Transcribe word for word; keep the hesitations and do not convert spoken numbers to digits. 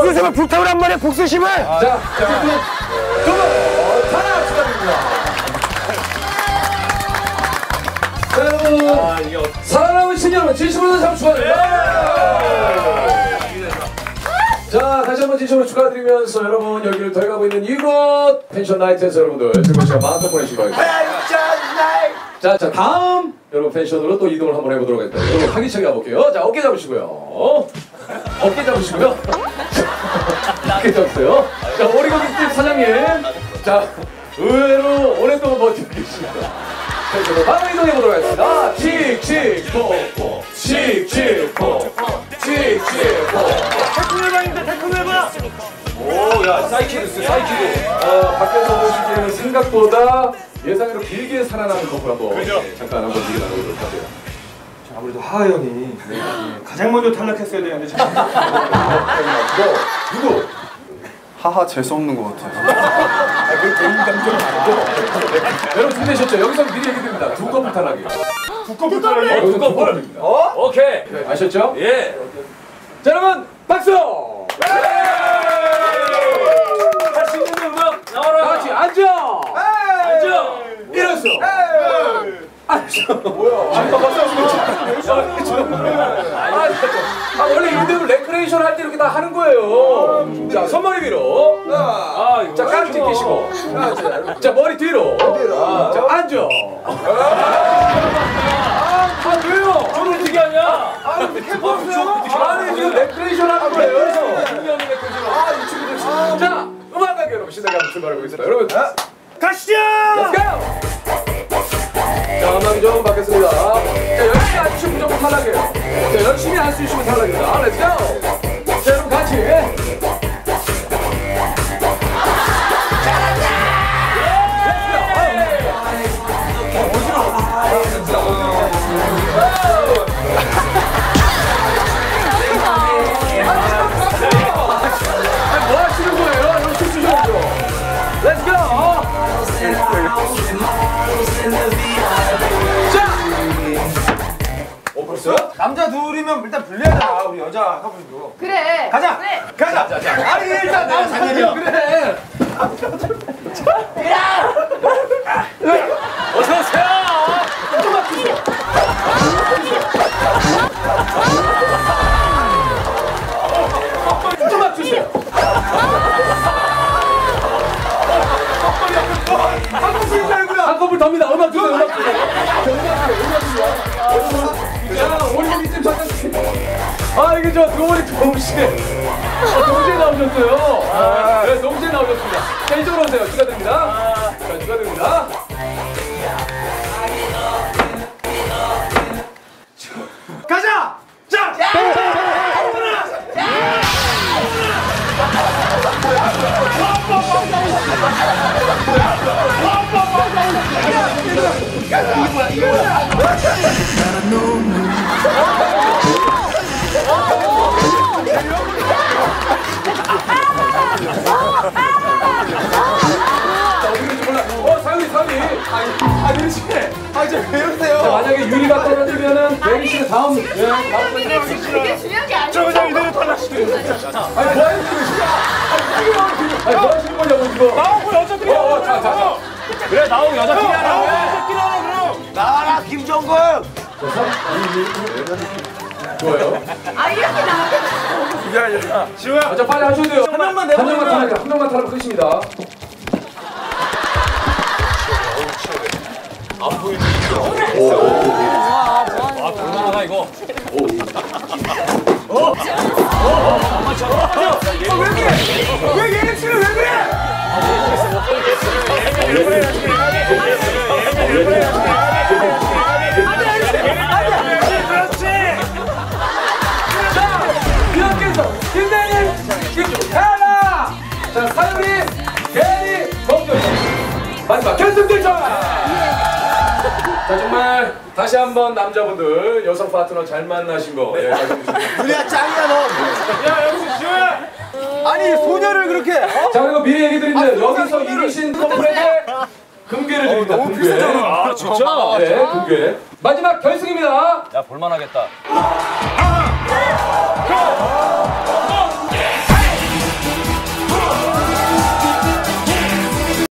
복수심을 불타오란 말이야, 복수심을! 아, 자, 자, 두분 하나 축하드립니다. 자, 여러분, 아, 살아남은 신여러분 진심으로 참 축하드립니다. 자, 다시 한번 진심으로 축하드리면서 여러분 여기를 더해가고 있는 이곳 펜션 나이트에서 여러분들 즐거운 시간 마음껏 보내시기 바랍니다. 자, 자, 다음 여러분 펜션으로 또 이동을 한번 해보도록 하겠습니다. 여러분 활기차게 가볼게요. 자, 어깨 잡으시고요. 어깨 잡으시고요. 어깨 잡으세요. 자, 오리고기집 사장님. 자, 의외로 오랫동안 버티고 계십니다. 펜션으로 바로 이동해보도록 하겠습니다. 칙칙포포 칙칙포포 칙칙포포 태클해봐입니다, 태클해봐! 오, 야, 사이키드스, 사이키드. 어, 밖에서 보시기에는 생각보다 예상외로 길게 살아남은 커플 한번 그죠? 잠깐 한번 얘기 나눠보도록 하세요. 아무래도 하하 형이 네. 가장 먼저 탈락했어야 되는데 참. 누구? 누구? 하하 재수없는 것 같아요. 아, 그 개인 감정은 아니고. 여러분 준비되셨죠? 여기서 미리 얘기 드립니다. 두 커플 탈락이에요. 두 커플 탈락이에요? 두 커플입니다. 어? 오케이. 네, 아셨죠? 예. 자, 여러분 박수! 할 수 있는 음악 나와라. 다 같이 앉아. 앉아. 일어서. 앉아. 뭐야? 아, 박수 아, 원래 이름을 레크레이션 할 때 이렇게 다 하는 거예요. 자, 손머리 위로. 아, 자, 깍지 끼시고. 자, 머리 뒤로. 자, 앉아. 아, 왜요? 저를 어떻게 하냐? 아, 이렇게 해보세요. 아니, 지금 레크레이션 하는 거예요. 아, 이 친구들. 자, 음악 가게 여러분 신나게 한번 출발해보겠습니다. 여러분, 가시죠! Let's go! 자, 음악 좀 받겠습니다. 자, 열심히 안 주시면 무조건 탈락이에요. 자, 열심히 안 쓰시면 탈락입니다. Let's go! 자, 여러분 같이. 뭐 하시는 거예요? 여러분 춤 추셔야죠. Let's go! 자! 어, 벌써요? 남자 둘이면 일단 불리하잖아, 우리 여자 커플도. 그래. 가자! 그래. 가자! 자, 자. 아니, 일단 나온 상관이야. 그래! 어서오세요! 조금만 주세요. 조금만 주세요. 한 커플인 줄 알고요. 한 커플 더입니다. 음악 주세요. 음악 주세요. 음악 주세요. 음악 주세요. 자, 오리 이쯤 잠깐. 아, 이게 저 동원이 동시에. 아, 동시에 나오셨어요. 아, 네, 동시에 나오셨습니다. 자, 이쪽으로 오세요. 축하드립니다. 자, 축하드립니다. 가자! 자! 어, 상위, 상위. 아, 유리 씨! 아, 이제 왜 이러세요? 자, 만약에 유리가 떨어지면은 베리 씨는 다음, 예, 다음 이게 그게 중요한 게 아니야. 저 그냥 이대로 탈락시켜요. 아니, 뭐 하시는 거지? 아니, 뭐 하시는 거냐고, 지금. 나오고 여자들이 어, 어, 자, 자, 자. 그래, 나오고 여자들이 하라고. 여자들이 하라 그럼. 나와라, 김정국! 좋아요. 아 이렇게 나왔겠다. 그게 아니라. 지호야. 아, 자, 빨리 하셔도 돼요. 한 명만 한 내보내면. 명만 타면, 한 명만 타면 끝입니다. 얼마나 이거. 왜 얘네 치를 왜 그래? 그렇지. 자, 이렇게 해서 김대리, 김주혜라. 자, 사유리, 대리, 범규. 마지막 결승대전. 자, 정말 다시 한번 남자분들 여성 파트너 잘 만나신 거. 예, 우리야 짱이야 너. 야 여기서 지호야. 아니 소녀를 그렇게. 어? 자, 그리고 미리 얘기 드리는데 아, 여기서 소녀를- 이기신 커플에게 금괴를 드립니다. 너무 금괴. 비싸잖아. 아, 진짜? 네, 금괴. 마지막 결승입니다. 야 볼만하겠다. 고!